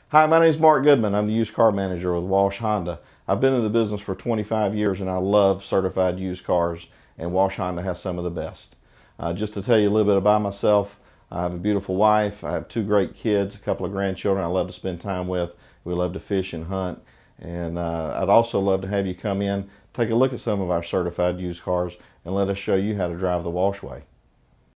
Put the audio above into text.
Hi, my name is Mark Goodman. I'm the used car manager with Walsh Honda. I've been in the business for 25 years and I love certified used cars, and Walsh Honda has some of the best. Just to tell you a little bit about myself, I have a beautiful wife, I have two great kids, a couple of grandchildren I love to spend time with. We love to fish and hunt, and I'd also love to have you come in, take a look at some of our certified used cars, and let us show you how to drive the Walsh way.